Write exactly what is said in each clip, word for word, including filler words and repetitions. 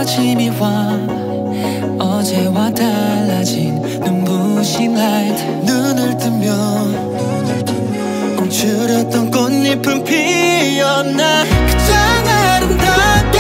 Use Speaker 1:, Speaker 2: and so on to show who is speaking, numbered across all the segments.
Speaker 1: 아침이 와 어제와 달라진 눈부신 라이트.
Speaker 2: 눈을 뜨면 움츠렸던 꽃잎은 피었나. 가장 아름답게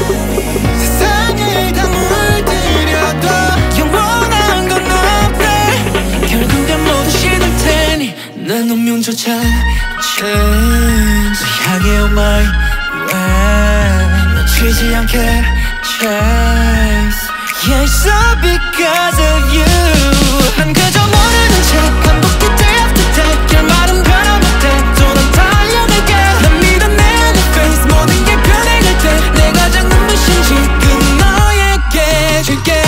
Speaker 2: 세상을 다 물들여도
Speaker 1: 영원한 건 없대. 결국엔 모두 시들 테니 난 운명조차 change.
Speaker 2: 향해 on my way.
Speaker 1: 놓치지 않게 chase.
Speaker 2: Yeah, it's all because of you.
Speaker 1: 난 그저 모르는 채 반복해 day after day. 결말은 변함없대. 또 난 달려갈게. 난 믿어 내 안에 face. 모든 게 변해갈 때 내 가장 눈부신 지금 너에게 줄게.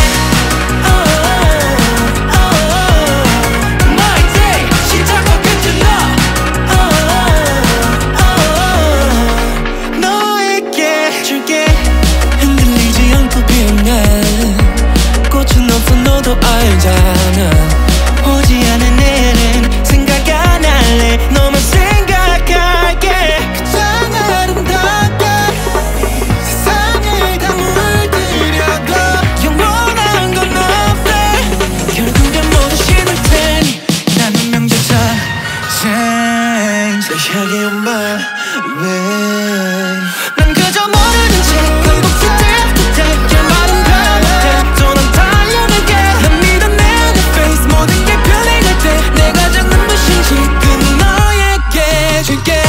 Speaker 2: 너도 알잖아. 오지 않은 내일은 생각 안 할래. 너만 생각할게. 가장 아름답게 세상을 다 물들여도
Speaker 1: 영원한 건 없대. 결국엔 모두 시들 테니 난 운명조차 change.
Speaker 2: 내 향해 on my way.
Speaker 1: 난 그저 모르는 채 반복해 day after day. 결말은 변함없대. 또 난 달려갈게. 난 믿어 내 안에 face. 모든 게 변해갈 때 내 가장 눈부신 지금 너에게 줄게.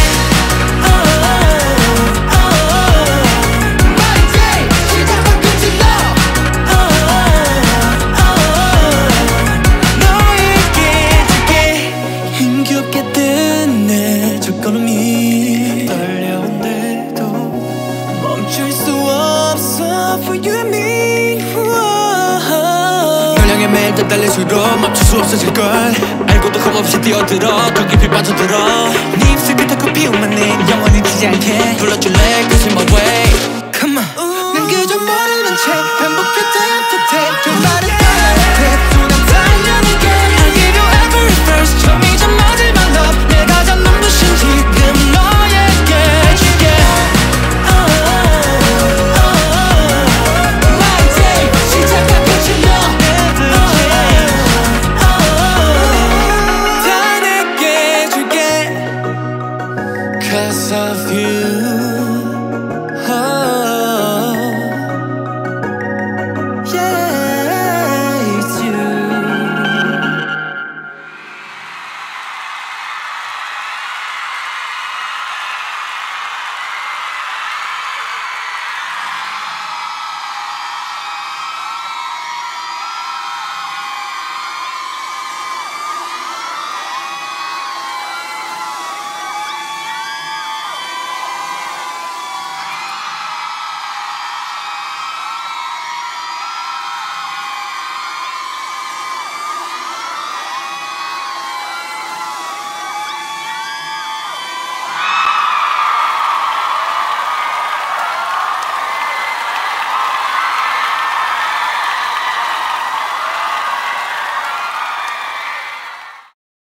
Speaker 2: 힘겹게 뜬 내 첫걸음이 떨려온데도 멈출 수 없어 for you and me. 널 향해 매일 더 달릴수록 멈출 수 없어질걸. 알고도 겁없이 뛰어들어 더 깊이 빠져들어. 네 입술 끝에 꽃피우만 내 영원히 지지 않게 불러줄래 cause you're my way. Come on. 난 그저 모르는 채 반복해 day after day. 결말은 변함없대. 또 난 달려갈게.
Speaker 1: I'll give you every first. 처음이자 마지막 love. 내 가장 눈부신 지금 너에게 줄게.
Speaker 2: My day 시작한 끝이 너. 다 내게 줄게. Cause of you.